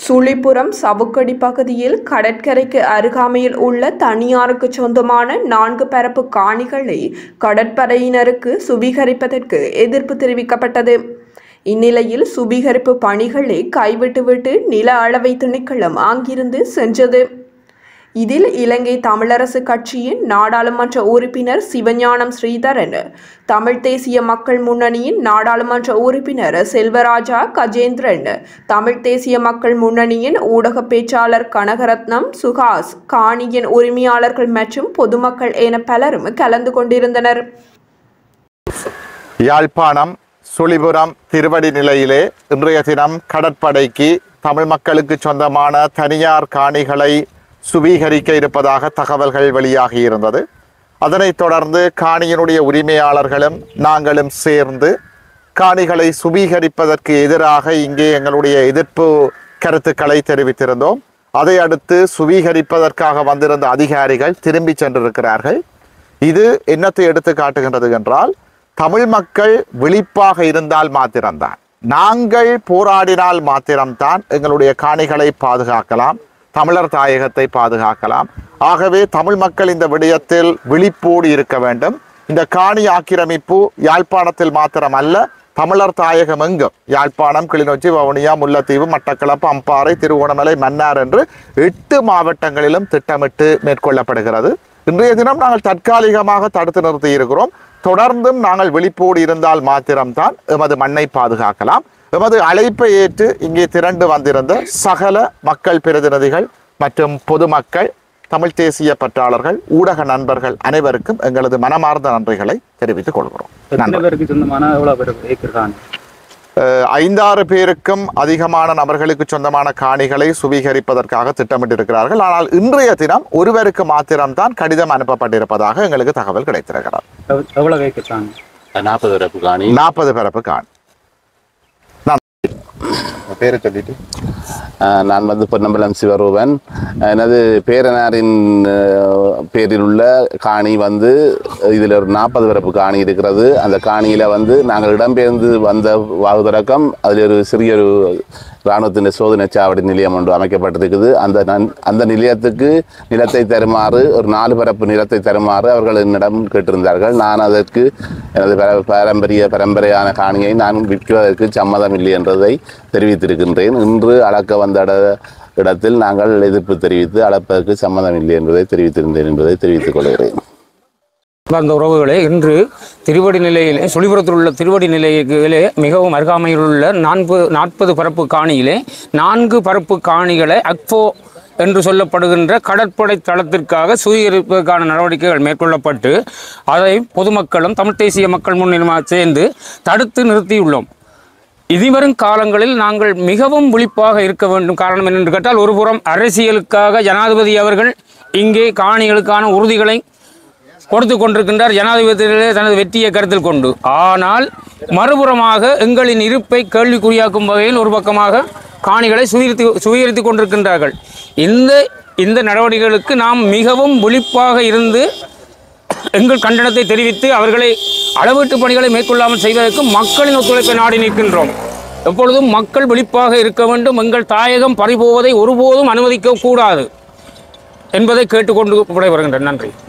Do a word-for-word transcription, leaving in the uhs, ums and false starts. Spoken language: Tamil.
சுழிபுரம் சவுக்கடி பகுதியில் கடற்கரைக்கு அருகாமையில் உள்ள தனியாருக்கு சொந்தமான நான்கு பரப்பு காணிகளை கடற்படையினருக்கு சுவீகரிப்பதற்கு எதிர்ப்பு தெரிவிக்கப்பட்டது. இந்நிலையில் சுவீகரிப்பு பணிகளை கைவிட்டுவிட்டு நில அளவை திணைக்களம் அங்கிருந்து சென்றது. இதில் இலங்கை தமிழரசு கட்சியின் நாடாளுமன்ற உறுப்பினர் சிவஞானம் ஸ்ரீதரன், தமிழ் தேசிய மக்கள் முன்னணியின் நாடாளுமன்ற உறுப்பினர் செல்வராஜா கஜேந்திரன், தமிழ் தேசிய மக்கள் முன்னணியின் ஊடக பேச்சாளர் கனகரத்னம், சுஹாஸ், காணியின் உரிமையாளர்கள் மற்றும் பொதுமக்கள் என பலரும் கலந்து கொண்டிருந்தனர். யாழ்ப்பாணம் சுழிபுரம் திருவடி நிலையிலே இன்றைய தினம் கடற்படைக்கு தமிழ் மக்களுக்கு சொந்தமான தனியார் காணிகளை சுவீகரிக்க இருப்பதாக தகவல்கள் வெளியாகி இருந்தது. அதனைத் தொடர்ந்து காணியினுடைய உரிமையாளர்களும் நாங்களும் சேர்ந்து காணிகளை சுவீகரிப்பதற்கு எதிராக இங்கே எங்களுடைய எதிர்ப்பு கருத்துக்களை தெரிவித்திருந்தோம். அதை அடுத்து சுவீகரிப்பதற்காக வந்திருந்த அதிகாரிகள் திரும்பி சென்றிருக்கிறார்கள். இது என்னத்தை எடுத்து காட்டுகின்றது என்றால், தமிழ் மக்கள் விழிப்பாக இருந்தால் மாத்திரம்தான், நாங்கள் போராடினால் மாத்திரம்தான் எங்களுடைய காணிகளை பாதுகாக்கலாம், தமிழர் தாயகத்தை பாதுகாக்கலாம். ஆகவே தமிழ் மக்கள் இந்த விடயத்தில் விழிப்போடு இருக்க வேண்டும். இந்த காணி ஆக்கிரமிப்பு யாழ்ப்பாணத்தில் மாத்திரம் அல்ல, தமிழர் தாயகம் எங்கும், யாழ்ப்பாணம், கிளிநொச்சி, வவுனியா, முல்லைத்தீவு, மட்டக்களப்பு, அம்பாறை, திருகோணமலை, மன்னார் என்று எட்டு மாவட்டங்களிலும் திட்டமிட்டு மேற்கொள்ளப்படுகிறது. இன்றைய தினம் நாங்கள் தற்காலிகமாக தடுத்து நிறுத்தி இருக்கிறோம். தொடர்ந்தும் நாங்கள் விழிப்போடு இருந்தால் மாத்திரம்தான் எமது மண்ணை பாதுகாக்கலாம். எமது அழைப்பை ஏற்று இங்கே திரண்டு வந்திருந்த சகல மக்கள் பிரதிநிதிகள் மற்றும் பொதுமக்கள், தமிழ் தேசிய பற்றாளர்கள், ஊடக நண்பர்கள் அனைவருக்கும் எங்களது மனமார்ந்த நன்றிகளை தெரிவித்துக் கொள்கிறோம். ஐந்தாறு பேருக்கும் அதிகமான நபர்களுக்கு சொந்தமான காணிகளை சுவீகரிப்பதற்காக திட்டமிட்டிருக்கிறார்கள். ஆனால் இன்றைய தினம் ஒருவருக்கு மாத்திரம்தான் கடிதம் அனுப்பப்பட்டிருப்பதாக எங்களுக்கு தகவல் கிடைத்திருக்கிறார். நாற்பது பரப்பு காணி. பேரை சொல்லிட்டு நான் வந்து பொன்னம்பலம் சிவரூபன். எனது பேரனாரின் பேரில் உள்ள காணி வந்து இதில் ஒரு நாற்பது பரப்பு காணி இருக்கிறது. அந்த காணியில் வந்து நாங்கள் இடம்பெயர்ந்து வந்த வாகு தொடக்கம் அதில் ஒரு சிறிய ஒரு இராணுவத்தின் சோதனை சாவடி நிலையம் ஒன்று அமைக்கப்பட்டிருக்குது. அந்த அந்த நிலையத்துக்கு நிலத்தை தருமாறு, ஒரு நாலு பரப்பு நிலத்தை தருமாறு அவர்கள் என்னிடம் கேட்டிருந்தார்கள். நான் அதற்கு எனது பாரம்பரிய பரம்பரையான காணியை நான் விற்குவதற்கு சம்மதம் இல்லை என்றதை தெரிவித்திருக்கின்றேன். இன்று அளக்க வந்த இடத்தில் நாங்கள் எதிர்ப்பு தெரிவித்து அளப்பதற்கு சம்மதம் இல்லை என்பதை தெரிவித்திருந்தேன் என்பதை தெரிவித்துக் கொள்கிறேன். அந்த உறவுகளே, இன்று திருவடி நிலையிலே, சுழிபுரத்தில் உள்ள திருவடி நிலையிலே மிகவும் அருகாமையில் உள்ள நான்கு நாற்பது பரப்பு காணியிலே நான்கு பரப்பு காணிகளை அக்போ என்று சொல்லப்படுகின்ற கடற்படை தளத்திற்காக சுவீகரிப்பதற்கான நடவடிக்கைகள் மேற்கொள்ளப்பட்டு அதை பொதுமக்களும் தமிழ் தேசிய மக்கள் முன்னணியுமாக சேர்ந்து தடுத்து நிறுத்தியுள்ளோம். இனிவரும் காலங்களில் நாங்கள் மிகவும் விழிப்பாக இருக்க வேண்டும். காரணம் என்னென்று கேட்டால், ஒருபுறம் அரசியலுக்காக ஜனாதிபதி அவர்கள் இங்கே காணிகளுக்கான உறுதிகளை கொடுத்து கொண்டிருக்கின்றார், ஜனாதிபதியிலே தனது வெற்றியை கருத்தில் கொண்டு. ஆனால் மறுபுறமாக எங்களின் இருப்பை கேள்விக்குறியாக்கும் வகையில் ஒரு பக்கமாக காணிகளை சுவீகரித்து சுவீகரித்து கொண்டிருக்கின்றார்கள். இந்த இந்த நடவடிக்கைகளுக்கு நாம் மிகவும் விழிப்பாக இருந்து எங்கள் கண்டனத்தை தெரிவித்து அவர்களை அளவீட்டு பணிகளை மேற்கொள்ளாமல் செய்வதற்கு மக்களின் ஒத்துழைப்பை நாடி நிற்கின்றோம். எப்பொழுதும் மக்கள் விழிப்பாக இருக்க வேண்டும். எங்கள் தாயகம் பறிபோவதை ஒருபோதும் அனுமதிக்க கூடாது என்பதை கேட்டுக்கொண்டு விடைபெறுகின்றேன். நன்றி.